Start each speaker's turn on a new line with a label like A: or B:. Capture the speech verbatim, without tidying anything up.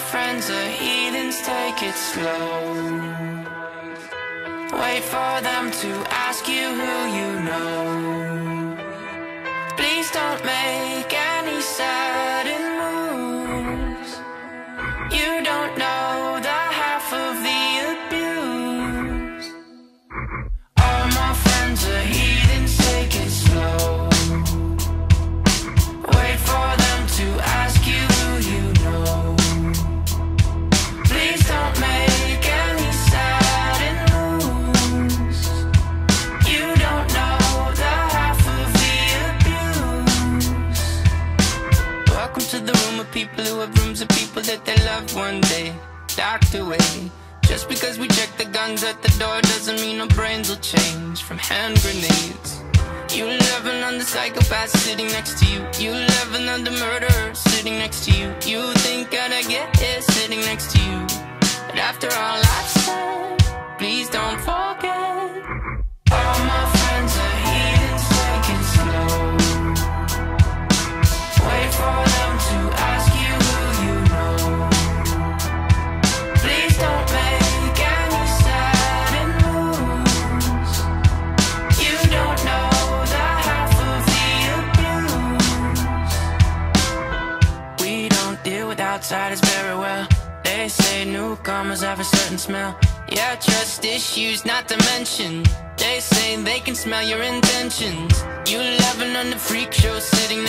A: friends are heathens, take it slow. Wait for them to ask you who you know. Please don't make any sudden moves. You don't know the half of the abuse. All my friends are heathens, take it slow. Wait for them to ask you who you know. Please don't make any sudden moves. You don't know the half of the abuse. Welcome to the room of people who have rooms of people that they loved one day docked away. Just because we check the guns at the door doesn't mean our brains will change from hand grenades. You love another psychopath sitting next to you. You love another murderer sitting next to you. You think I'd get here sitting next to you. But after all I've said, please don't forget. All my friends are heathens, take it slow. Wait for them to ask you who you know. Please don't make any sudden moves. You don't know the half of the abuse. We don't deal with outsiders very well. They say newcomers have a certain smell. Yeah, trust issues not to mention. They say they can smell your intentions. You laughing on the freak show sitting